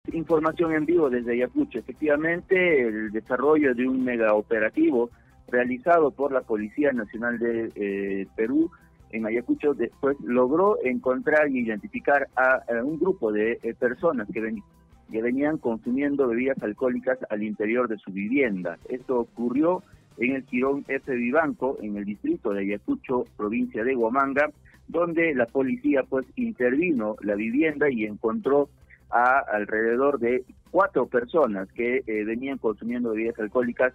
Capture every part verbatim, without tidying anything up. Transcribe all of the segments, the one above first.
Información en vivo desde Ayacucho. Efectivamente, el desarrollo de un mega operativo realizado por la Policía Nacional de eh, Perú en Ayacucho después logró encontrar y identificar a, a un grupo de eh, personas que, ven, que venían consumiendo bebidas alcohólicas al interior de su vivienda. Esto ocurrió en el Jirón F. Vivanco, en el distrito de Ayacucho, provincia de Huamanga, donde la policía pues intervino la vivienda y encontró a alrededor de cuatro personas que eh, venían consumiendo bebidas alcohólicas,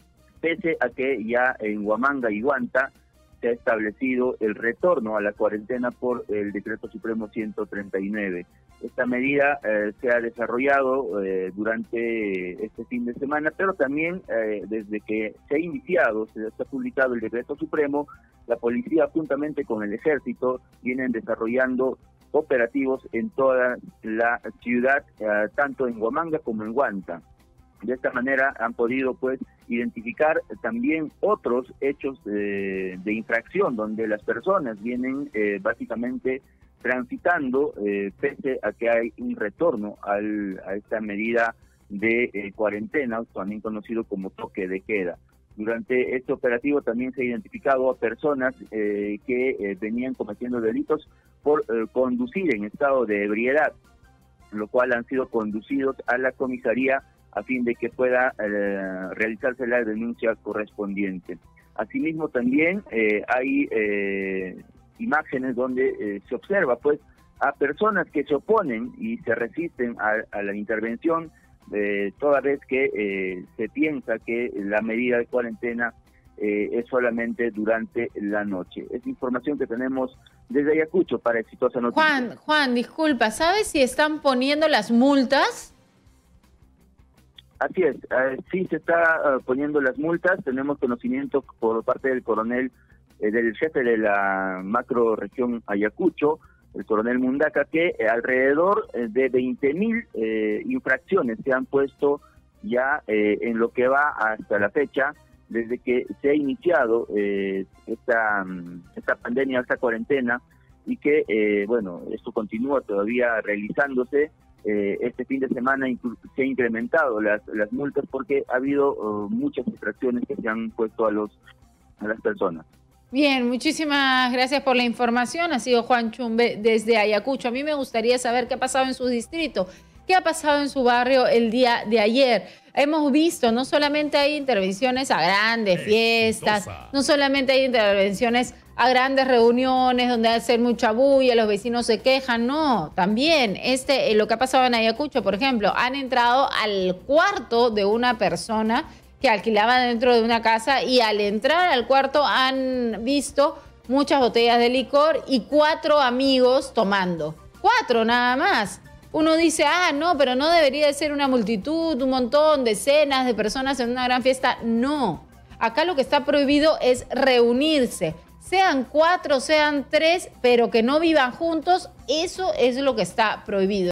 pese a que ya en Huamanga y Huanta se ha establecido el retorno a la cuarentena por el Decreto Supremo ciento treinta y nueve. Esta medida eh, se ha desarrollado eh, durante este fin de semana, pero también eh, desde que se ha iniciado, se ha publicado el Decreto Supremo, la policía juntamente con el ejército vienen desarrollando operativos en toda la ciudad, eh, tanto en Huamanga como en Huanta. De esta manera han podido pues identificar también otros hechos eh, de infracción donde las personas vienen eh, básicamente transitando eh, pese a que hay un retorno al, a esta medida de eh, cuarentena, también conocido como toque de queda. Durante este operativo también se ha identificado a personas eh, que eh, venían cometiendo delitos por eh, conducir en estado de ebriedad, lo cual han sido conducidos a la comisaría a fin de que pueda eh, realizarse la denuncia correspondiente. Asimismo también eh, hay eh, imágenes donde eh, se observa pues a personas que se oponen y se resisten a, a la intervención, eh, toda vez que eh, se piensa que la medida de cuarentena eh, es solamente durante la noche. Es información que tenemos desde Ayacucho para Exitosa Noticia. Juan, Juan, disculpa, ¿sabes si están poniendo las multas? Así es, eh, sí se está uh, poniendo las multas. Tenemos conocimiento por parte del coronel, eh, del jefe de la macro región Ayacucho, el coronel Mundaca, que eh, alrededor eh, de veinte mil eh, infracciones se han puesto ya eh, en lo que va hasta la fecha, desde que se ha iniciado eh, esta, esta pandemia, esta cuarentena, y que, eh, bueno, esto continúa todavía realizándose. Eh, este fin de semana se han incrementado las, las multas porque ha habido uh, muchas infracciones que se han puesto a, los, a las personas. Bien, muchísimas gracias por la información. Ha sido Juan Chumbe desde Ayacucho. A mí me gustaría saber qué ha pasado en su distrito, qué ha pasado en su barrio el día de ayer. Hemos visto, no solamente hay intervenciones a grandes fiestas, no solamente hay intervenciones a grandes reuniones donde hacen mucha bulla, los vecinos se quejan, no, también este, lo que ha pasado en Ayacucho, por ejemplo, han entrado al cuarto de una persona que alquilaba dentro de una casa y al entrar al cuarto han visto muchas botellas de licor y cuatro amigos tomando, cuatro nada más. Uno dice, ah, no, pero no debería de ser una multitud, un montón, decenas de personas en una gran fiesta. No, acá lo que está prohibido es reunirse, sean cuatro, sean tres, pero que no vivan juntos, eso es lo que está prohibido.